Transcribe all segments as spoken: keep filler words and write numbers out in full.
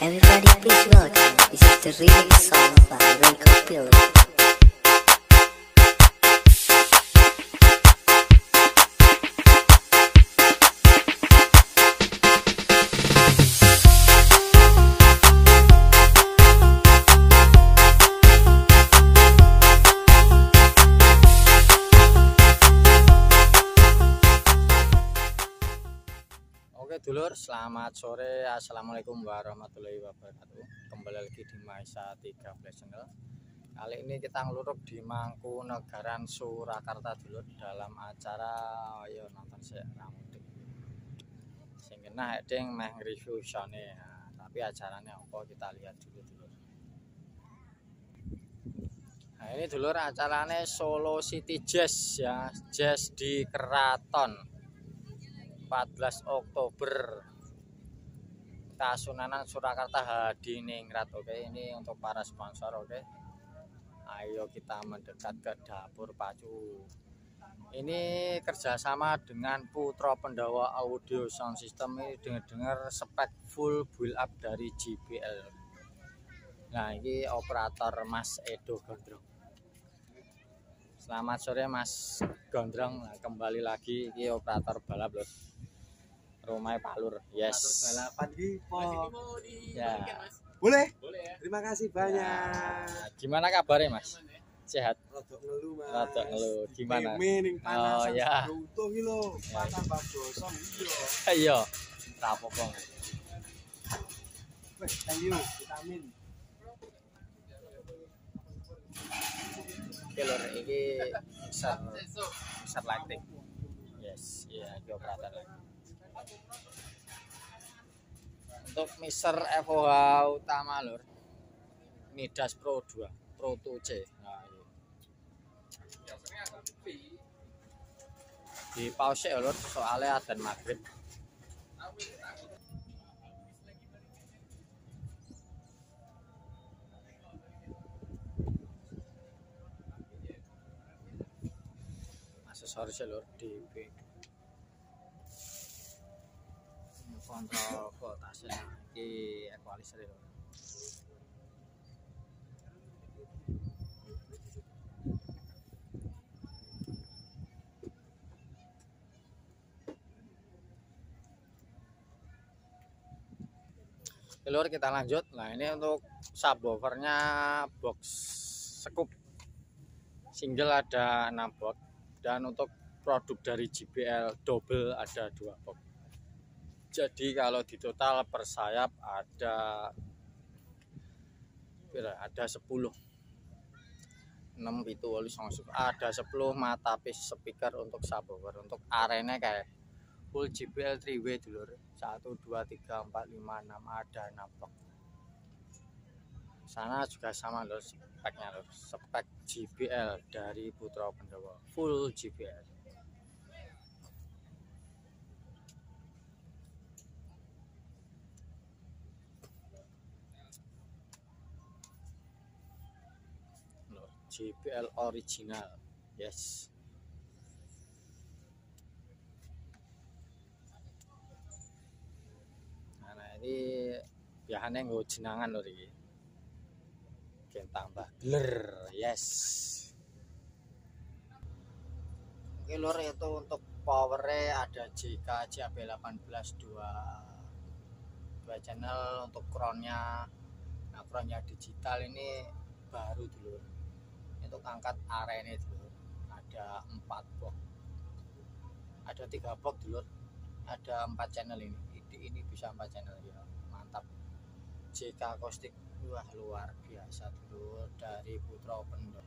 Everybody please welcome. This is the remix song by Rico Pillow. Oke dulur, selamat sore, assalamualaikum warahmatullahi wabarakatuh. Kembali lagi di Maisa tiga belas Channel. Kali ini kita ngeluruk di Mangkunegaran, Surakarta dulur, dalam acara ayo nonton saya ramudik. Sing kena heding meh review shone. Nah, tapi acaranya apa kita lihat dulu dulur. Nah ini dulur acaranya Solo City Jazz ya, jazz di Keraton. empat belas Oktober Kasunanan Surakarta Hadiningrat. Oke, ini untuk para sponsor. Oke, ayo kita mendekat ke dapur pacu. Ini kerjasama dengan Putra Pendawa Audio Sound System. Ini dengar-dengar spek full build up dari J B L. Nah ini operator Mas Edo Gondrong. Selamat sore Mas Gondrong. Nah, kembali lagi ini operator balap loh. Rumah Palur, yes. Balapan di Ya. Boleh? Boleh ya. Terima kasih banyak. Ya. Gimana kabarnya Mas? Sehat? Rodok ngeluh Mas. Rodok ngeluh. Gimana? Mining Oh panasan. ya. Utuh iki lho. Ya. Pakan bab gosong iki lho. Ayo. Rapopo. Wes, thank you. Vitamin. Oke lur, ini besar besar lighting. Yes, iya, ini operator lagi. Untuk Mister F O H utama lur, Midas Pro dua, Pro dua C. Nah, ini. Di pause ya lur, soalnya adzan maghrib. Aksesoris lur di kontrol voltase iki equalizer lho. Lur kita lanjut. Nah ini untuk subwoofernya box scoop single ada enam box, dan untuk produk dari J B L double ada dua box. Jadi kalau di total per sayap ada ada sepuluh, enam itu ada sepuluh mata piece speaker untuk subwoofer. Untuk arena kayak full J B L three way dulur, satu dua tiga empat lima enam, ada enam box. Sana juga sama loh speknya loh, spek J B L dari Putra Pendawa, full J B L. J B L original, yes. Nah ini biasanya nggak jenangan loh ini, bikin tambah blur, yes. Oke lur, itu untuk powernya ada J K J A B delapan belas dua dua channel. Untuk crownnya, nah crownnya digital ini baru dulu. Untuk angkat arena dulu ada empat box, ada tiga box dulu, ada empat channel. Ini ini, ini bisa empat channel ya, mantap. J K akustik, wah luar biasa dulu dari Putra Pendawa.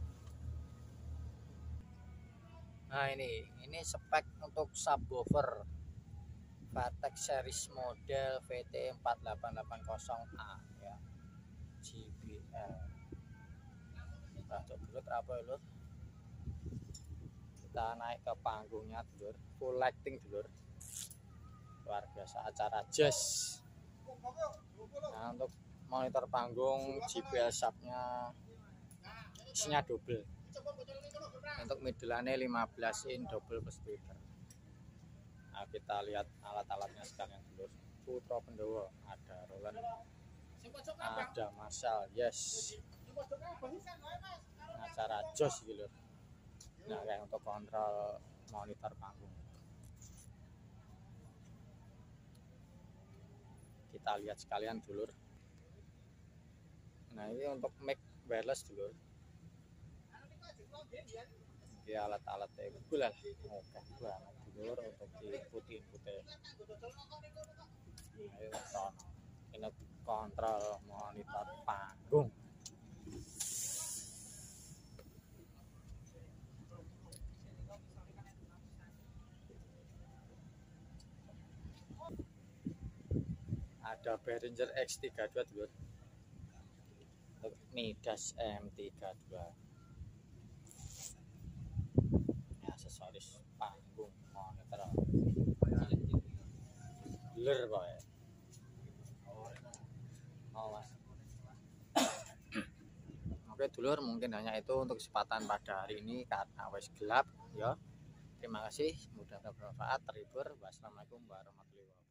Nah ini ini spek untuk subwoofer Vatek series model V T empat delapan delapan nol A ya, J B L. Untuk dulu apa lur, kita naik ke panggungnya dulur, full lighting dulur, luar biasa acara jazz. Nah untuk monitor panggung J B L subnya isinya double. Untuk midlannya lima belas in double speaker. Nah kita lihat alat-alatnya sekalian dulur. Putra Pendawa ada Roland ada Marshall, yes, acara jos gitu. Nah, kayak untuk kontrol monitor panggung, kita lihat sekalian dulur. Nah, ini untuk mic wireless dulur. Ini alat-alat itu lah, oke banget dulur untuk diikuti inputnya. Ayo sono, ini kontrol monitor panggung. Ada Behringer X tiga puluh dua dulur, untuk Midas M tiga puluh dua. Ini aksesoris panggung monitor blur boy. Oh mas. Oke dulur, mungkin hanya itu untuk kesempatan pada hari ini karena wes gelap ya. Terima kasih, semoga bermanfaat, terhibur. Wassalamualaikum warahmatullahi wabarakatuh.